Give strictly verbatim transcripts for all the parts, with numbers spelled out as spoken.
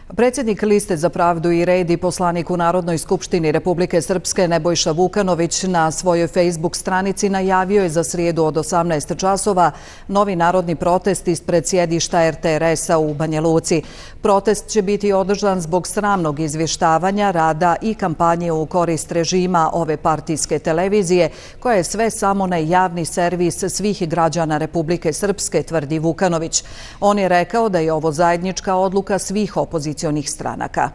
Predsjednik Liste za pravdu i red i poslanik u Narodnoj skupštini Republike Srpske Nebojša Vukanović na svojoj Facebook stranici najavio je za srijedu od osamnaest časova novi narodni protest ispred sjedišta er te er es-a u Banja Luci. Protest će biti održan zbog sramnog izvještavanja, rada i kampanje u korist režima ove partijske televizije, koja je sve samo ne javni servis svih građana Republike Srpske, tvrdi Vukanović. On je rekao da je ovo zajednička odluka svih opozicionih stranaka.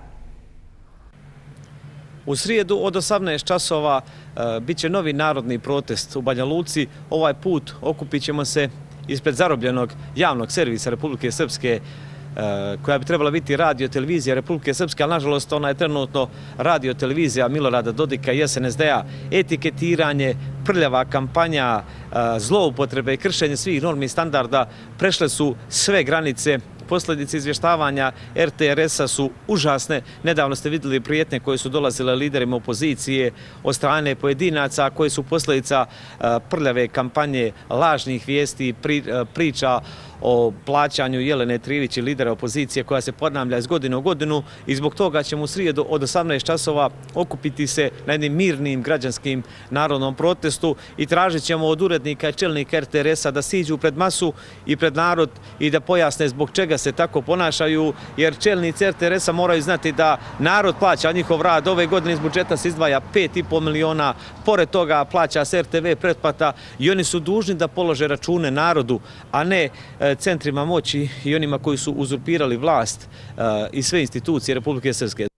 U srijedu od osamnaest časova bit će novi narodni protest u Banja Luci. Ovaj put okupit ćemo se ispred zarobljenog javnog servisa Republike Srpske, koja bi trebala biti radio televizija Republike Srpske, ali nažalost ona je trenutno radio televizija Milorada Dodika i es en es de-a. Etiketiranje, prljava kampanja, zloupotrebe i kršenje svih normi i standarda prešle su sve granice. Posljedice izvještavanja er te er es-a su užasne. Nedavno ste vidjeli prijetnje koje su dolazile liderima opozicije od strane pojedinaca, koje su posljedica prljave kampanje, lažnih vijesti, priča o plaćanju Jelene Trivić i lidera opozicije, koja se ponavlja iz godine u godinu, i zbog toga ćemo u srijedu od osamnaest časova okupiti se na jednim mirnim građanskim narodnom protestu i tražit ćemo od urednika i čelnika er te er es-a da siđu pred masu i pred narod i da pojasne zbog čega se tako ponašaju, jer čelnici er te er es-a moraju znati da narod plaća njihov rad. Ove godine iz budžeta se izdvaja pet i po miliona, pored toga plaća se er te ve pretplata i oni su dužni da polože račune narodu, a ne centrima moći i onima koji su uzurpirali vlast i sve institucije Republike Srpske.